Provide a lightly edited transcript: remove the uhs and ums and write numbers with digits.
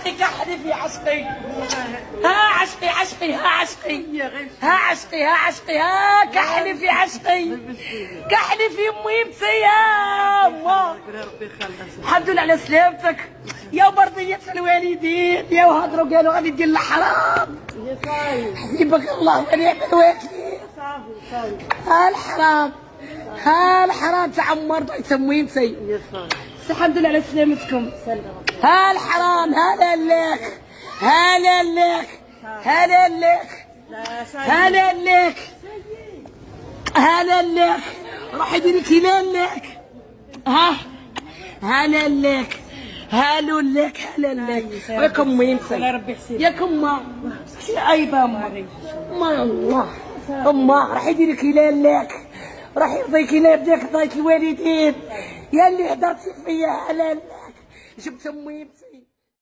عشقي كحلف يا عشقي. ها عشقي عشقي ها عشقي ها عشقي ها عشقي ها كحلف يا عشقي. كحلف يمي يا ما. الحمد لله على سلامتك يا مرضية الوالدين. يا وهضروا قالوا غادي دير الحرام. حسيبك الله ونعم الوكيل. ها الحرام ها الحرام تاع مرضى يسموه يمسي. الحمد لله على سلامتكم. ها الحرام هلا لك هلا لك هلا لك هلا لك هلا لك. روحي ديري كلام لك. ها هلا لك هالو لك هلا لك. وياكم يمسي ياكم ما عيبه ما الله امه. راح يدير كلام لك راح يرضيك الا بداك رضيت الوالدين. يا اللي هدرتي فيا هلا لك جبت امي يمسي.